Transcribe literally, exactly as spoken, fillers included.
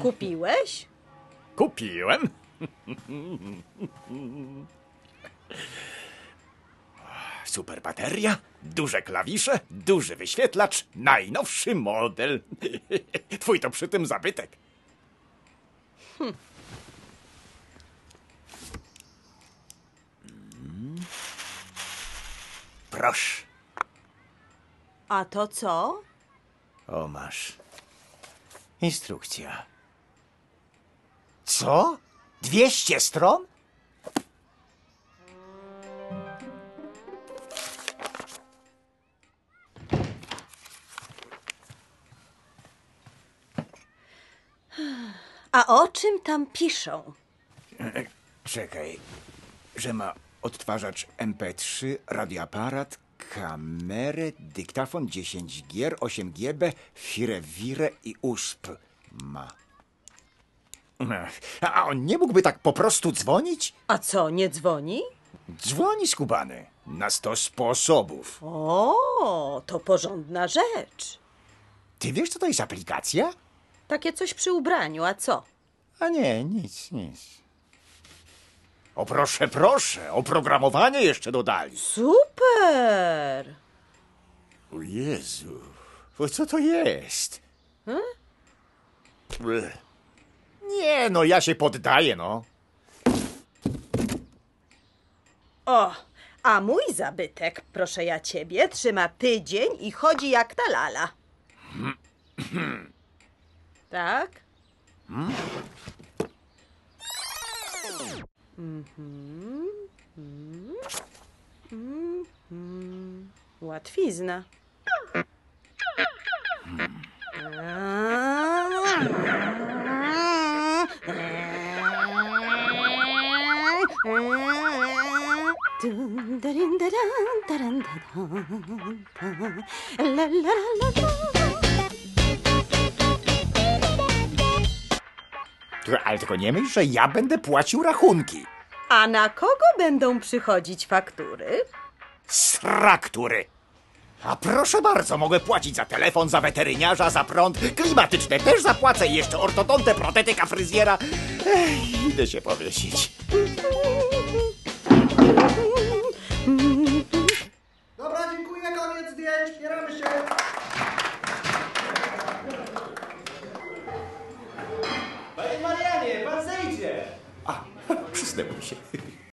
Kupiłeś? Kupiłem. Super bateria, duże klawisze, duży wyświetlacz, najnowszy model. Twój to przy tym zabytek. Hm. Proszę. A to co? O, masz. Instrukcja. Co? Dwieście stron? A o czym tam piszą? Czekaj, że ma odtwarzacz M P trzy, radioaparat, kamerę, dyktafon, dziesięć gier, osiem G B, firewirę i U S P. Ma. A on nie mógłby tak po prostu dzwonić? A co, nie dzwoni? Dzwoni skubany. Na sto sposobów. O, to porządna rzecz. Ty wiesz, co to jest aplikacja? Takie coś przy ubraniu, a co? A nie, nic, nic. O proszę, proszę, oprogramowanie jeszcze dodali. Super! O Jezu, o co to jest? Hmm? Bleh. Nie, no ja się poddaję, no. O, a mój zabytek, proszę ja ciebie, trzyma tydzień i chodzi jak ta lala. Tak? Hmm? Mhm. Mhm. Mhm. Łatwizna. Ale tylko nie myśl, że ja będę płacił rachunki. A na kogo będą przychodzić faktury? Straktury. A proszę bardzo, mogę płacić za telefon, za weteryniarza, za prąd, klimatyczne też zapłacę i jeszcze ortodontę, protetyka, fryzjera. Ech, idę się powiesić. Dobra, dziękuję, koniec zdjęć, bieramy się. Panie Marianie, pan zejdzie! A, przysnęło mi się.